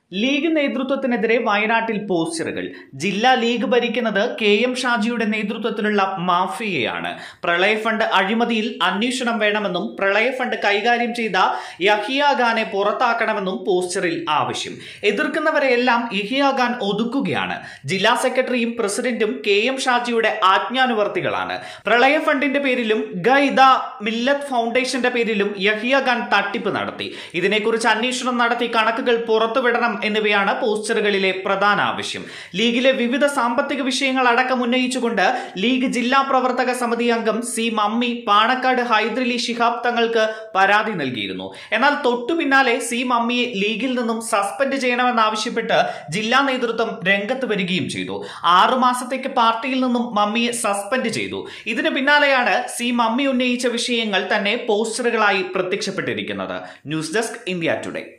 League നേതൃത്വത്തിനെതിരെ വയനാട്ടിൽ പോസ്റ്ററുകൾ. ജില്ലാ ലീഗ് ഭരിക്കുന്നത് KM ഷാജിയുടെ നേതൃത്വത്തിലുള്ള മാഫിയയാണ്. പ്രളയ ഫണ്ട് അഴിമതിയിൽ അന്വേഷണം വേണമെന്നും പ്രളയ ഫണ്ട് കൈകാര്യം ചെയ്ത യഹിയ ഖാനെ പുറത്താക്കണമെന്നും പോസ്റ്ററിൽ ആവശ്യം. എതിർക്കുന്നവരെയെല്ലാം യഹിയ ഖാൻ ഒതുക്കുകയാണ്. ജില്ലാ സെക്രട്ടറിയും പ്രസിഡന്റും KM ഷാജിയുടെ ആജ്ഞാനുവർത്തികളാണ്. പ്രളയ ഫണ്ടിന്റെ പേരിലും ഗൈദ മില്ലത്ത് ഫൗണ്ടേഷന്റെ പേരിലും യഹിയ ഖാൻ തട്ടിപ്പ് നടത്തി. ഇതിനെക്കുറിച്ച് അന്വേഷണം നടത്തി കണക്കുകൾ പുറത്തുവിടണം എന്നിവയാണ് പോസ്റ്ററുകളിലെ പ്രധാന ആവശ്യം. ലീഗിലെ വിവിധ സാമ്പത്തിക വിഷയങ്ങൾ അടക്കം ഉന്നയിച്ചുകൊണ്ട് ലീഗ് ജില്ലാ പ്രവർത്തക സമിതി അംഗം C. മമ്മി പാണക്കാട് ഹൈദരലി ശിഹാബ് തങ്ങൾക്ക് പരാതി നൽകിയിരുന്നു. എന്നാൽ തൊട്ടു പിന്നാലെ C. മമ്മിയെ ലീഗിൽ നിന്നും സസ്പെൻഡ് ചെയ്യണമെന്നാവശ്യപ്പെട്ട് ജില്ലാ നേതൃത്വം രംഗത്ത് വരികയും ചെയ്തു. 6 മാസത്തേക്ക് പാർട്ടിയിൽ നിന്നും മമ്മിയെ സസ്പെൻഡ് ചെയ്തു. ഇതിന് പിന്നാലെയാണ് C. മമ്മി ഉന്നയിച്ച വിഷയങ്ങൾ തന്നെ പോസ്റ്ററുകളായി പ്രത്യക്ഷപ്പെട്ടിരിക്കുന്നത്. News desk India today.